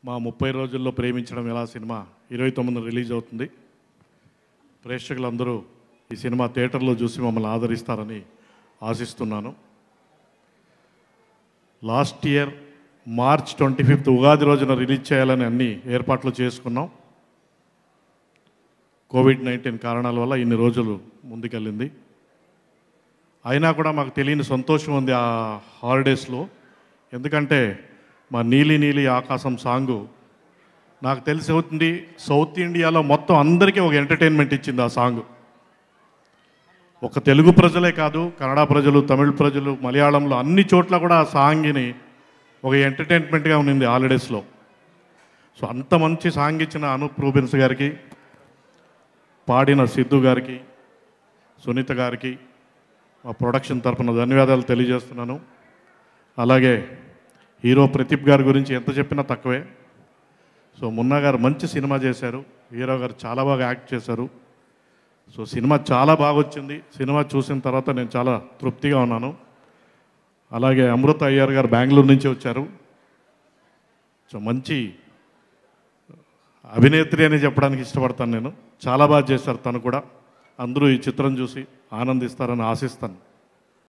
మా 30 రోజుల్లో ప్రేమించడం ఎలా సినిమా 29న రిలీజ్ అవుతుంది. ప్రేక్షకులందరూ ఈ సినిమా థియేటర్లో చూసి మమ్మల్ని ఆదరిస్తారని ఆశిస్తున్నాను. లాస్ట్ ఇయర్ మార్చ్ 25 ఉగాది రోజున రిలీజ్ చేయాలని అన్ని ఏర్పాట్లు చేసుకున్నాం. కోవిడ్-19 కారణాల వల్ల ఇన్ని రోజులు ముందుకెళ్ళింది. అయినా కూడా మాకు తెలియని సంతోషం ఉంది ఆ హాలిడేస్లో. ఎందుకంటే మా నీలి నీలి ఆకాశం సాంగు నాకు తెలిసి అవుతుంది సౌత్ ఇండియాలో మొత్తం అందరికీ ఒక ఎంటర్టైన్మెంట్ ఇచ్చింది ఆ సాంగు. ఒక తెలుగు ప్రజలే కాదు, కన్నడ ప్రజలు, తమిళ ప్రజలు, మలయాళంలో అన్ని చోట్ల కూడా ఆ సాంగ్ని ఒక ఎంటర్టైన్మెంట్గా ఉన్నింది హాలిడేస్లో. సో అంత మంచి సాంగ్ ఇచ్చిన అనూప్ రూబెన్స్ గారికి, పాడిన సిద్ధు గారికి, సునీత గారికి మా ప్రొడక్షన్ తరఫున ధన్యవాదాలు తెలియజేస్తున్నాను. అలాగే హీరో ప్రదీప్ గారి గురించి ఎంత చెప్పినా తక్కువే. సో మున్నా గారు మంచి సినిమా చేశారు, హీరో గారు చాలా బాగా యాక్ట్ చేశారు. సో సినిమా చాలా బాగా వచ్చింది. సినిమా చూసిన తర్వాత నేను చాలా తృప్తిగా ఉన్నాను. అలాగే అమృత అయ్యర్ గారు బెంగళూరు నుంచి వచ్చారు. సో మంచి అభినేత్రి అని చెప్పడానికి ఇష్టపడతాను నేను. చాలా బాగా చేశారు తను కూడా. అందరూ ఈ చిత్రం చూసి ఆనందిస్తారని ఆశిస్తాను.